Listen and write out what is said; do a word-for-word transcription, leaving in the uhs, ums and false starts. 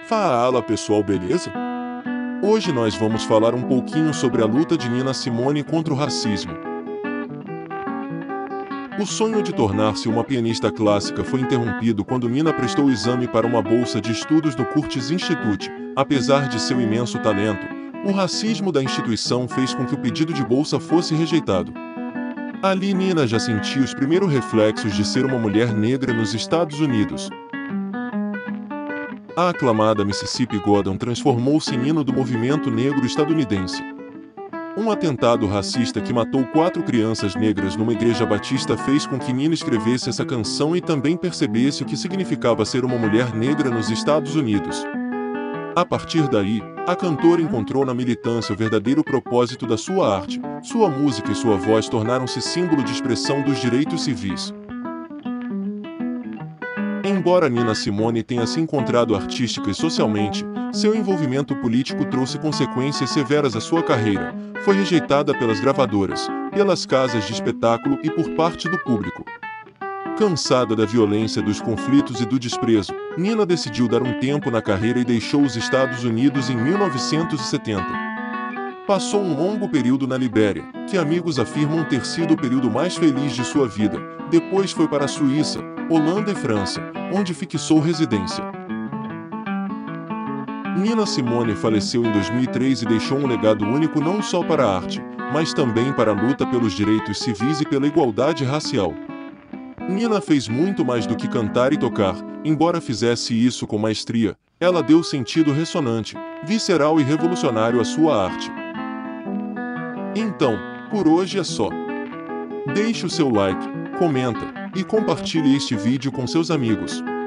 Fala pessoal, beleza? Hoje nós vamos falar um pouquinho sobre a luta de Nina Simone contra o racismo. O sonho de tornar-se uma pianista clássica foi interrompido quando Nina prestou o exame para uma bolsa de estudos no Curtis Institute. Apesar de seu imenso talento, o racismo da instituição fez com que o pedido de bolsa fosse rejeitado. Ali Nina já sentia os primeiros reflexos de ser uma mulher negra nos Estados Unidos. A aclamada Mississippi Goddam transformou-se em hino do movimento negro estadunidense. Um atentado racista que matou quatro crianças negras numa igreja batista fez com que Nina escrevesse essa canção e também percebesse o que significava ser uma mulher negra nos Estados Unidos. A partir daí, a cantora encontrou na militância o verdadeiro propósito da sua arte. Sua música e sua voz tornaram-se símbolo de expressão dos direitos civis. Embora Nina Simone tenha se encontrado artística e socialmente, seu envolvimento político trouxe consequências severas à sua carreira. Foi rejeitada pelas gravadoras, pelas casas de espetáculo e por parte do público. Cansada da violência, dos conflitos e do desprezo, Nina decidiu dar um tempo na carreira e deixou os Estados Unidos em mil novecentos e setenta. Passou um longo período na Libéria, que amigos afirmam ter sido o período mais feliz de sua vida. Depois foi para a Suíça, Holanda e França, onde fixou residência. Nina Simone faleceu em dois mil e três e deixou um legado único não só para a arte, mas também para a luta pelos direitos civis e pela igualdade racial. Nina fez muito mais do que cantar e tocar. Embora fizesse isso com maestria, ela deu sentido ressonante, visceral e revolucionário à sua arte. Então, por hoje é só. Deixe o seu like, comenta e compartilhe este vídeo com seus amigos.